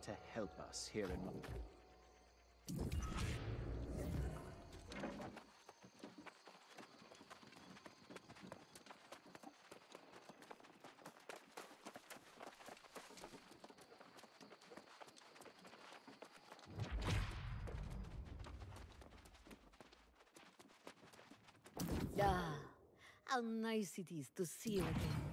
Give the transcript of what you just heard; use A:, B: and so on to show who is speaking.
A: to help us here in...
B: Ah, how nice it is to see you again.